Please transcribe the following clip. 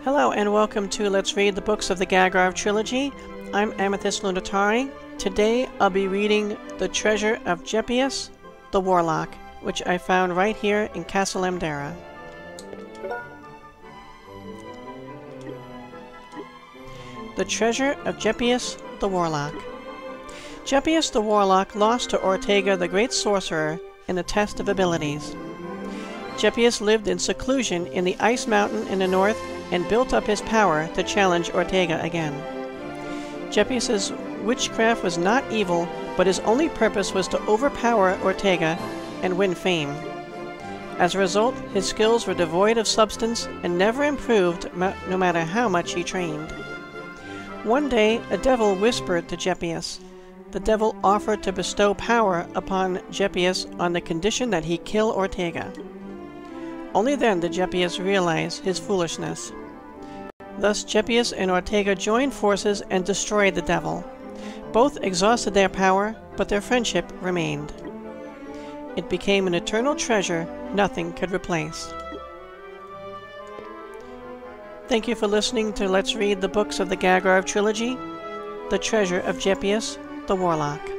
Hello and welcome to Let's Read the Books of the Gagharv Trilogy. I'm Amethyst Lunatari. Today I'll be reading The Treasure of Geppeus, the Warlock, which I found right here in Castle Amdera. The Treasure of Geppeus, the Warlock. Geppeus the Warlock lost to Ortega the Great Sorcerer in the test of abilities. Geppeus lived in seclusion in the Ice Mountain in the north and built up his power to challenge Ortega again. Geppeus's witchcraft was not evil, but his only purpose was to overpower Ortega and win fame. As a result, his skills were devoid of substance and never improved no matter how much he trained. One day, a devil whispered to Geppeus. The devil offered to bestow power upon Geppeus on the condition that he kill Ortega. Only then did Geppeus realize his foolishness. Thus Geppeus and Ortega joined forces and destroyed the devil. Both exhausted their power, but their friendship remained. It became an eternal treasure nothing could replace. Thank you for listening to Let's Read the Books of the Gagharv Trilogy, The Treasure of Geppeus, the Warlock.